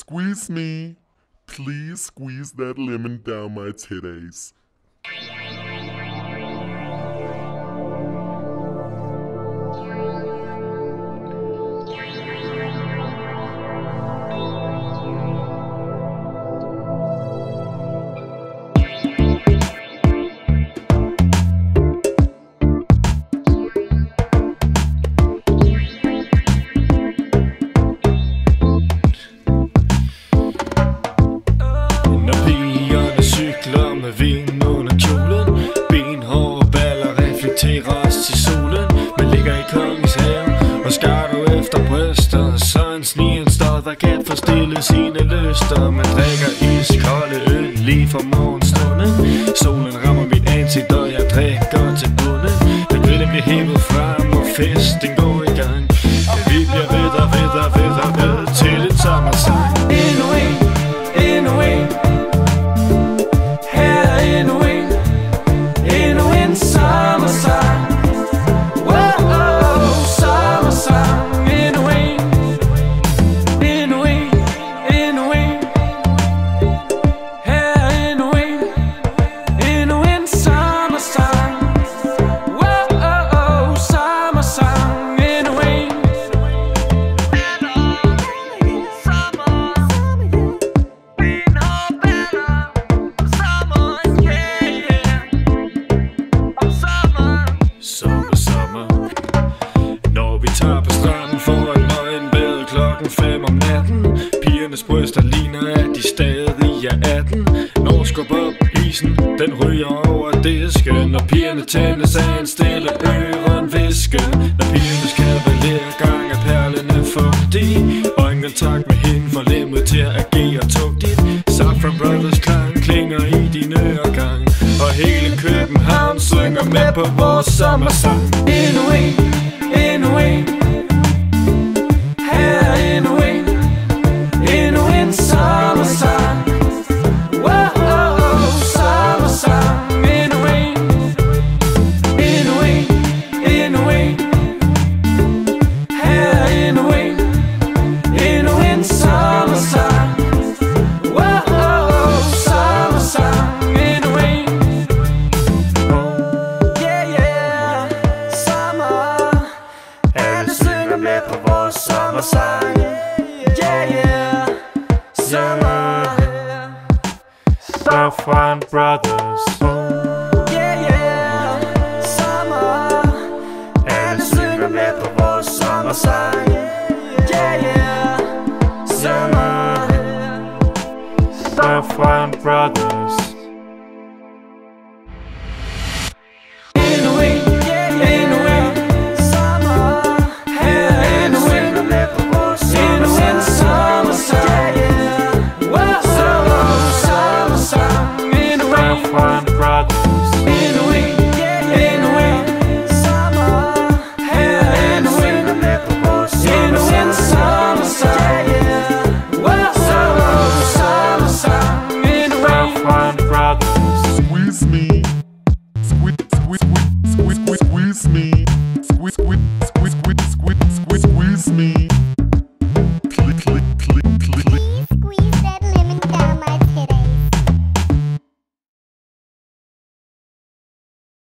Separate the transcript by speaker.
Speaker 1: Squeeze me. Please squeeze that lemon down my titties.
Speaker 2: Med vind under kjolen, benhårde baller reflekterer os til solen. Man ligger i kongens have og skarter efter bryster, så en snigende stod, der kan forstille sine lyster. Man drikker iskolde øl lige fra morgenstunden. Solen rammer mit ansigt, og jeg drikker til bunden. Den grillen bliver hævet frem, og festen går i gang. Vi bliver ved til en sommersang.
Speaker 3: Endnu en, endnu en. Endnu en sommersang. Wow, sommersang. Endnu en. Her endnu en. Endnu en sommersang. Wow, sommersang. Endnu en.
Speaker 2: Sommer. Når vi tager på stranden for at nøgen bade 5:00 om natten. Pigernes bryster ligner, at de stadig er 18. Når skubber op isen, den ryger over disken. Når pigerne tændes af en stille ørenviske. Når pigernes kavalergang er perlene fugtig. Øjenkontakt med hende får lemmet til at agere tugtigt. Saffron Brothers klang klinger i din øregang. Og hele København synger med på vores sommersang.
Speaker 3: Endnu en, endnu en. Her endnu en. Endnu en sommersang. Wow, sommersang. Endnu en. Endnu en, endnu en. Her endnu en. Endnu en sommersang. Wow, sommersang. Endnu en. Med på vores sommersang. Yeah, yeah. Sommer.
Speaker 2: Saffron Brothers.
Speaker 3: Yeah, yeah. Sommer. Alle synger med på vores sommersang. Yeah, yeah. Sommer.
Speaker 2: Saffron Brothers.
Speaker 3: Endnu en. Endnu en. Sommer. Endnu en sommersang. Wow, sommersang. Endnu en.
Speaker 2: Saffron Brothers.
Speaker 3: Endnu en. Endnu en. Sommer. Endnu en sommersang. Wow, sommersang. Endnu en.
Speaker 2: Saffron Brothers.
Speaker 1: Squeeze me. Squeeze me. Squeeze